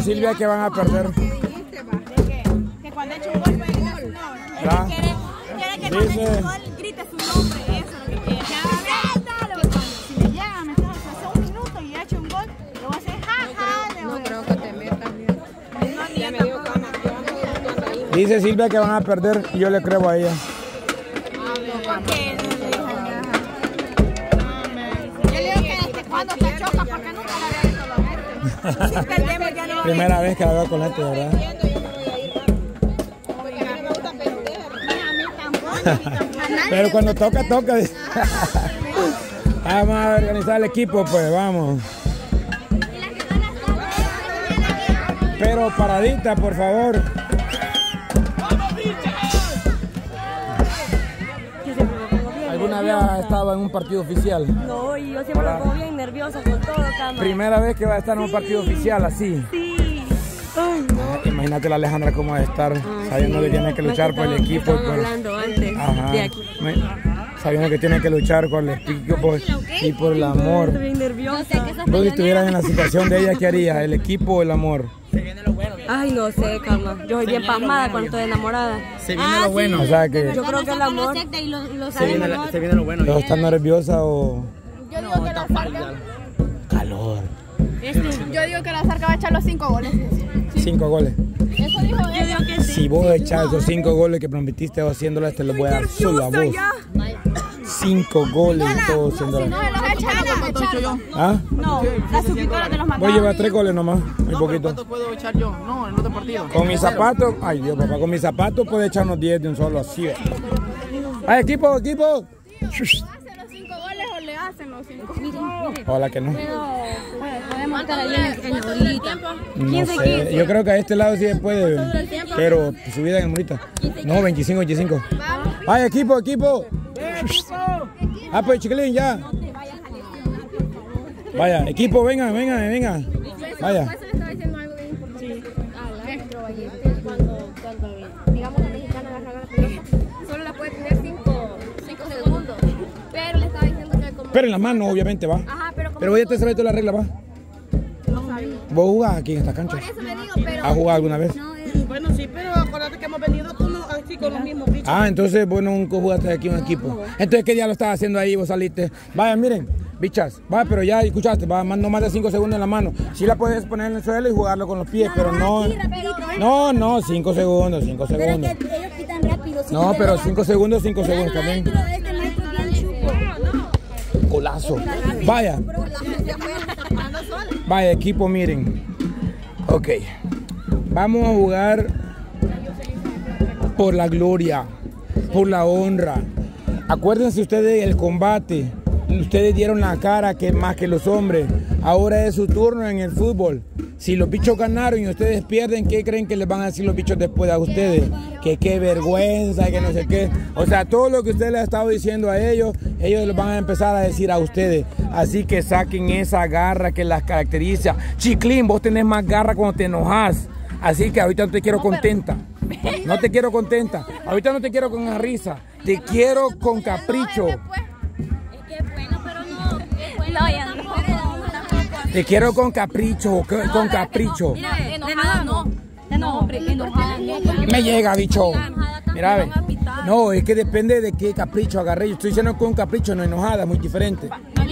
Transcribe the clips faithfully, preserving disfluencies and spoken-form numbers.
Silvia que van a perder. Que cuando eche un gol puede gritar su nombre. Quiere, quiere que cuando eche un gol grite su nombre. Eso es lo que quiere. Si le llega a meter hace un minuto y eche un gol, le voy a hacer jaja. No creo que te metas bien. Ya me dio cama. Dice Silvia que van a perder y yo le creo a ella. ¿Por qué no le dijo nada? Yo le digo que desde cuando te choca, porque nunca la veo esto lo Si perdemos ya no. Primera vez que la veo con este, ¿verdad? Pero cuando toca, toca. Vamos a organizar el equipo, pues vamos. Pero paradita, por favor. ¿Alguna vez has estado en un partido oficial? No, y yo siempre me pongo bien nerviosa con todo, cama. Primera vez que va a estar en un partido oficial así. Sí. Ay, no. Imagínate la Alejandra cómo va a estar, ah, sabiendo sí, que tiene que luchar por el equipo. Estaban por... hablando antes Ajá. de aquí. Me... Sabiendo que tiene que luchar con el equipo y por el amor. Estoy bien nerviosa. Vos si estuvieras en la situación de ella, ¿qué haría? ¿El equipo o el amor? Ay, no sé, calma. Yo soy bien pasmada cuando estoy enamorada. Se viene lo bueno. O sea que... Yo creo que el amor... Se viene, la, se viene lo bueno. ¿Pero estás nerviosa o...? Yo digo que la Zarca... Calor. Yo digo que la Zarca va a echar los cinco goles. Cinco goles. Eso dijo Yo digo que sí. Si vos echas esos cinco goles que prometiste haciéndolas, te los voy a dar solo a vos. Cinco goles y todo haciéndolas. No, los echan. ¿Ah? No, la suscriptora te los mandó. Voy a llevar tres goles nomás, muy poquito. ¿Cuántos puedo echar yo? No, en otro partido. Con mis zapatos, ay Dios papá, con mis zapatos puedo echarnos diez de un solo así. ¡Ay, equipo, equipo! ¿Hacen los cinco goles o le hacen los cinco? Ojalá que no. Podemos estar ahí en la orillita. No sé, yo creo que a este lado sí se puede, pero subida en el murito. No, veinticinco, veinticinco. ¡Ay, equipo, equipo! Ah, pues chiquilín, ya. Vaya, equipo, venga, venga, venga. Vaya. Eso le estaba diciendo algo bien importante. Cuando, cuando, digamos, la mexicana agarra la pelota, solo la puede tener cinco segundos. Pero le estaba diciendo que como... Pero en la mano, obviamente, va. Ajá, pero como... Pero voy a te saber toda la regla, va. No sabía. ¿Vos jugás aquí en esta cancha? Por eso me digo, pero... ¿Has jugado alguna vez? No, Bueno, sí, pero acuérdate que hemos venido tú no, así con los mismos bichos. Ah, entonces vos nunca jugaste aquí en un equipo. Entonces, ¿qué día lo estabas haciendo ahí? Vos saliste. Vaya, miren, bichas. Vaya, pero ya escuchaste, va no más de cinco segundos en la mano. Sí la puedes poner en el suelo y jugarlo con los pies, pero no. No, no, cinco segundos, cinco segundos. Pero es que ellos quitan rápido. No, pero cinco segundos, cinco segundos también. Golazo. Vaya. Vaya, equipo, miren. Ok. Vamos a jugar por la gloria, por la honra. Acuérdense ustedes del combate. Ustedes dieron la cara que más que los hombres. Ahora es su turno en el fútbol. Si los bichos ganaron y ustedes pierden, ¿qué creen que les van a decir los bichos después a ustedes? Que qué vergüenza, que no sé qué. O sea, todo lo que ustedes les han estado diciendo a ellos, ellos les van a empezar a decir a ustedes. Así que saquen esa garra que las caracteriza. Chiclín, vos tenés más garra cuando te enojas. Así que ahorita no te quiero contenta. No te quiero contenta. Ahorita no te quiero con una risa. Te quiero con capricho. Te quiero con capricho, con capricho. enojada no. No, hombre, enojada no. Me llega, bicho. Mira, ve. No, es que depende de qué capricho agarré. Yo estoy diciendo con capricho, no enojada, muy diferente.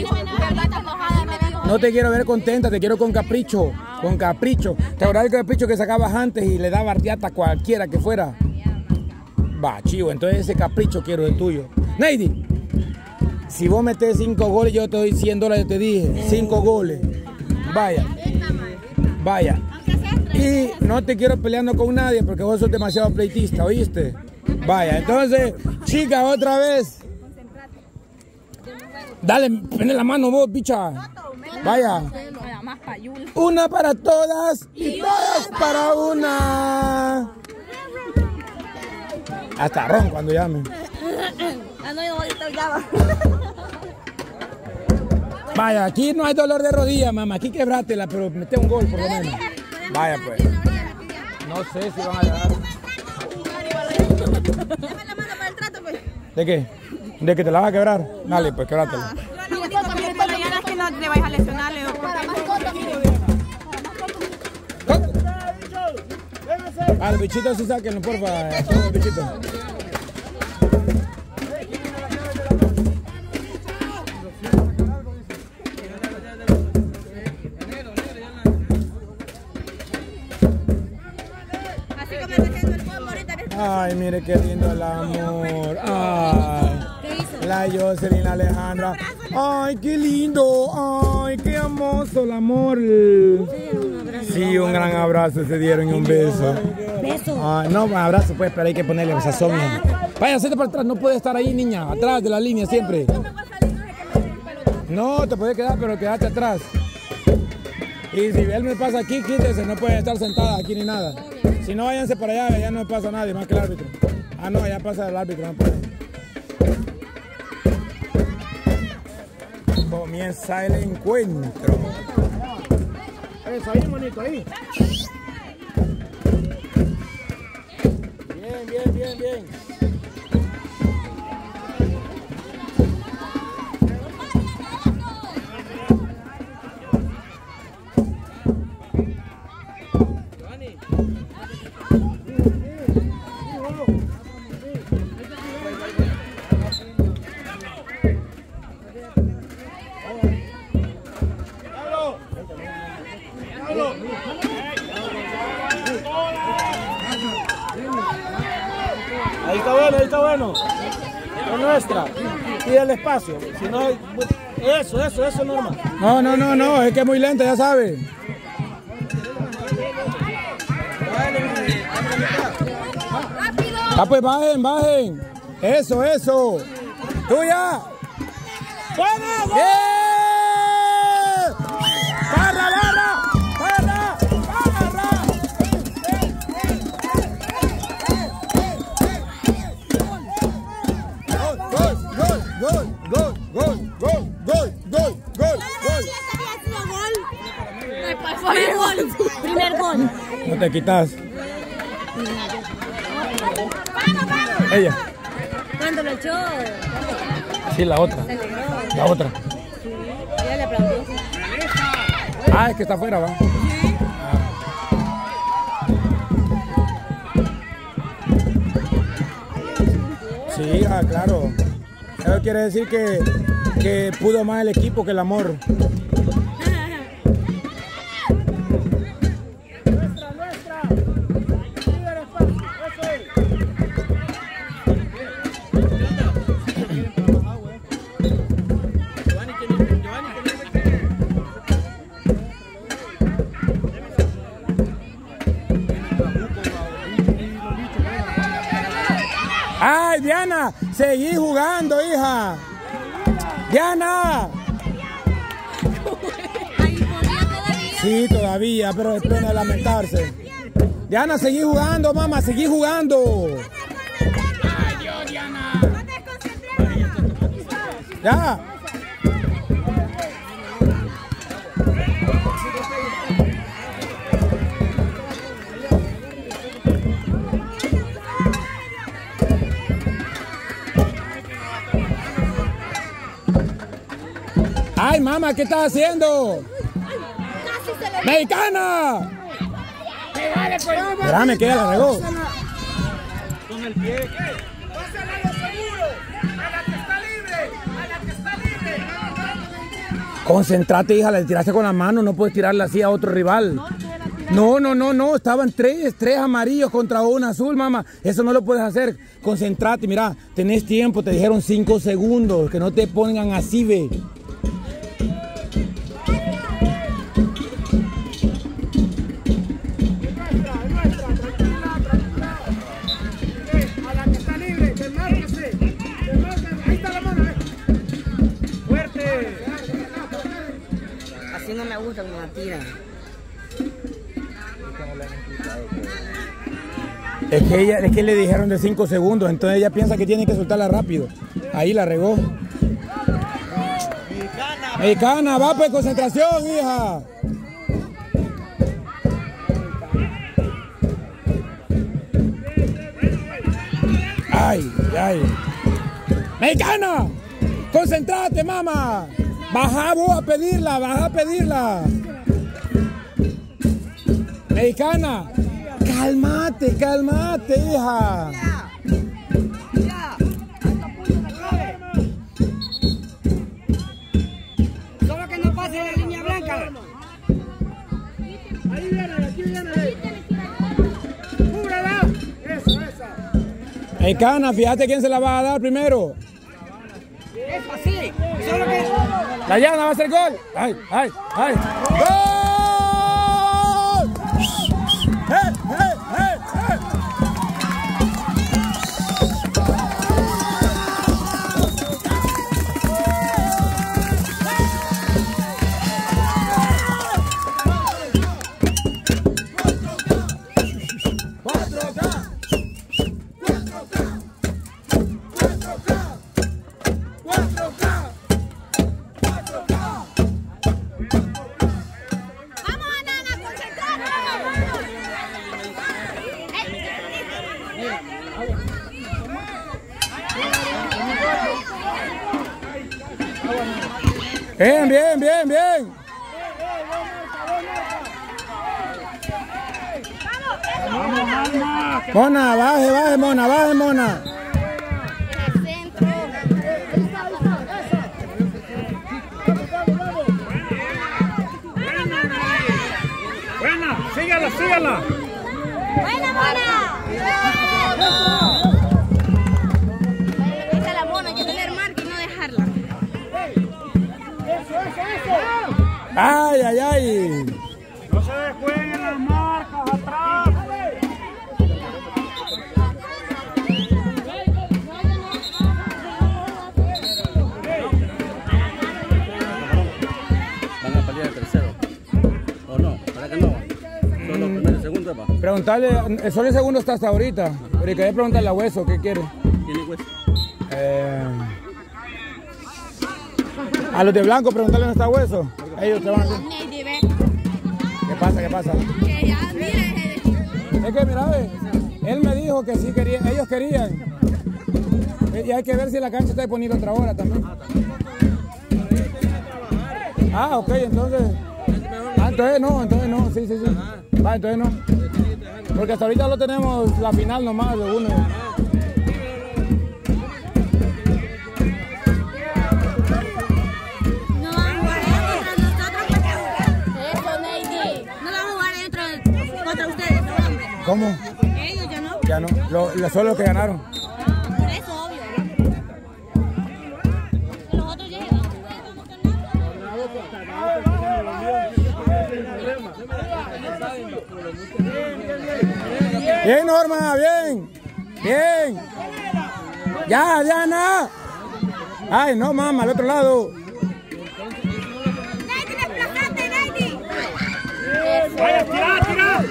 No te quiero ver contenta, te quiero con capricho. Con capricho. ¿Te acuerdas del capricho que sacabas antes y le daba ardiata a cualquiera que fuera? Va, chivo, entonces ese capricho quiero el tuyo. Neidy, si vos metés cinco goles, yo te doy cien dólares, te dije. Cinco goles. Vaya. Vaya. Y no te quiero peleando con nadie porque vos sos demasiado pleitista, ¿oíste? Vaya, entonces, chica, otra vez. Dale, pone la mano vos, bicha. Vaya. Una para todas y todas para una. Hasta ron cuando llamen. Vaya, aquí no hay dolor de rodilla, mamá. Aquí quebrátela, pero mete un gol por lo menos. Vaya, pues. No sé si van a ganar. ¿De qué? ¿De que te la vas a quebrar? Dale, pues quebrátela. Lo único que me es que no te vayas a lesionar, Leo. Al bichito sí sáquenlo, porfa. Todo bichito. Ay, mire qué lindo el amor. Ay, la Jocelyn Alejandra. Ay, qué lindo. Ay, qué hermoso el amor. Sí, un gran abrazo se dieron y un beso. Beso. Ay, no, un abrazo pues, pero hay que ponerle sazón. Vaya, hacete para atrás, no puede estar ahí, niña. Atrás de la línea siempre. No, te puede quedar, pero quédate atrás. Y si él me pasa aquí, quítese, no pueden estar sentadas aquí ni nada. Si no, váyanse para allá, allá no pasa nadie, más que el árbitro. Ah, no, allá pasa el árbitro, no puede. Comienza el encuentro. Eso, ahí, monito, ahí. Bien, bien, bien, bien. Ahí está bueno, ahí está bueno. Es nuestra. Pide el espacio. Si no, eso, eso, eso es normal. No, no, no, no, es que es muy lenta, ya sabes. Ah, pues bajen, bajen. Eso, eso. Tuya. ¡Vamos! ¡Bien! ¡Barra, barra! ¡Barra! ¡Barra! Gol, gol, gol, gol, gol, gol, gol, gol, gol, Primer gol. Primer gol. no te quitas. Ella. Cuando lo echó, Sí, la otra. se alegró. La otra. Ya le aplaudió. Ah, es que está afuera, va. Sí, ah, claro. Eso quiere decir que, que pudo más el equipo que el amor. ¡Ay, Diana! ¡Seguí jugando, hija! ¡Diana! Sí, todavía, pero es pena lamentarse. Diana, seguí jugando, mamá, seguí jugando. ¡Ay, Dios, Diana! ¡Ya! ¡Ay, mamá! ¿Qué estás haciendo? ¡Mexicana! Espérame, que ella la regó. Con el pie. ¡Pásala a lo seguro! ¡A la que está libre! ¡A la que está libre! Concentrate, hija, le tiraste con la mano, no puedes tirarla así a otro rival. No, no, no, no, estaban tres, tres amarillos contra un azul, mamá. Eso no lo puedes hacer. Concentrate, mira, tenés tiempo, te dijeron cinco segundos, que no te pongan así, ve. No me gusta como la tira. Es que ella, es que le dijeron de cinco segundos, entonces ella piensa que tiene que soltarla rápido. Ahí la regó. Mexicana, Mexicana, va pues, concentración, hija. Ay, ay. Mexicana, concentrate, mamá. Baja vos a pedirla, baja a pedirla. Mexicana, Cálmate, cálmate, hija. Ya. Solo que no pase la línea blanca. Ahí viene, aquí viene. ¡Cúbrela! Eso, esa. Hey, Cana, fíjate quién se la va a dar primero. Eso así. Solo que... La llana va a hacer gol. ¡Ay, ay, ay! ¡Gol! ¡Hey, hey, hey, hey! Bien, bien, bien, bien. Mona, baje, baje, Mona, baje, Mona. Buena, sígala, sígala. Buena, Mona. Esa es la Mona, hay que tener marca y no dejarla. Ay, ay, ay. No se descuelguen las marcas atrás. ¿Van a pelear el tercero? ¿O no? ¿Para que no? Solo el primero y segundo, pa. Preguntarle, solo el segundo está hasta ahorita. Pero quería preguntarle a Hueso, ¿qué quiere? ¿Tiene hueso? Eh, a los de blanco, preguntarle dónde está Hueso. Ellos te van a decir. ¿Qué pasa? ¿Qué pasa? Es que mira, ve, él me dijo que sí quería, ellos querían. Y hay que ver si la cancha está disponible otra hora también. Ah, ok, entonces. Ah, entonces no, entonces no, sí, sí, sí. Va, entonces no. Porque hasta ahorita lo tenemos la final nomás de uno. No vamos a jugar contra nosotros porque eso, Neidy. No vamos a jugar dentro contra ustedes, hombre. ¿Cómo? Ellos ya no. Ya no, lo, lo, solo los que ganaron. Por eso, obvio. Que los otros lleguen. Bien, Norma, bien. Bien. Ya, Diana. Ay, no, mamá, al otro lado. Neidy, desplazate, Neidy. ¡Vaya, tira, tira!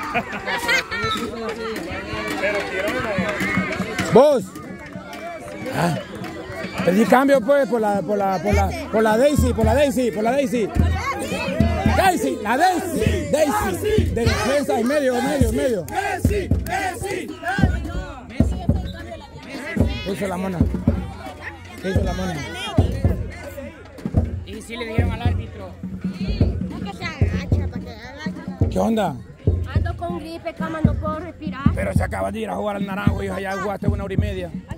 Vos. Ah, pedí cambio pues por la, por la, por la, por la Daisy, por la Daisy, por la Daisy. Daisy, la Daisy, Daisy, de defensa y medio, medio, medio. Messi, Messi. ¿Qué hizo la Mona? ¿Qué hizo la Mona? Y si le dijeron al árbitro. Es que se agacha para que haga. ¿Qué onda? Ando con gripe, cama, no puedo respirar. Pero se acaba de ir a jugar al Naranjo y allá jugaste una hora y media.